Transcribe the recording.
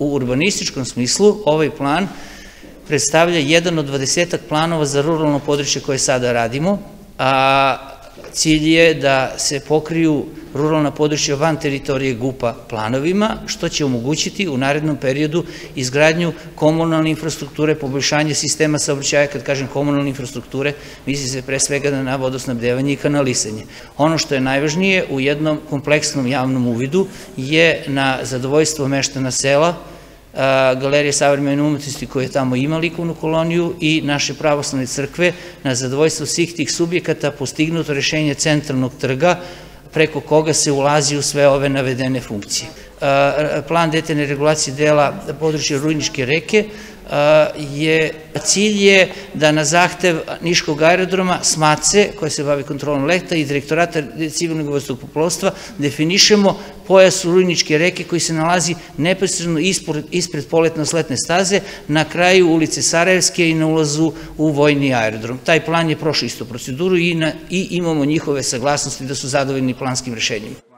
u urbanističkom smislu ovaj plan predstavlja jedan od 20 planova za ruralno područje koje sada radimo, a cilj je da se pokriju ruralna područja van teritorije GUP-a planovima, što će omogućiti u narednom periodu izgradnju komunalne infrastrukture, poboljšanje sistema saobraćaja. Kad kažem komunalne infrastrukture, misli se pre svega na vodosnabdevanje i kanalisanje. Ono što je najvažnije u jednom kompleksnom javnom uvidu je na zadovoljstvo meštana sela, Galerije savremene umetnosti koja je tamo ima likovnu koloniju i naše pravoslavne crkve, na zadovoljstvo svih tih subjekata postignuto rešenje centralnog trga preko koga se ulazi u sve ove navedene funkcije. Plan detaljne regulacije dela područja Rujničke reke cilj je da na zahtev Niškog aerodroma, SMACE, koja se bavi kontrolom leta, i Direktorata civilnog vazduhoplovstva definišemo pojas Rujničke reke koji se nalazi neposredno ispred poletno-sletne staze na kraju ulice Sarajevske i na ulazu u vojni aerodrom. Taj plan je prošao istu proceduru i imamo njihove saglasnosti da su zadovoljni planskim rešenjima.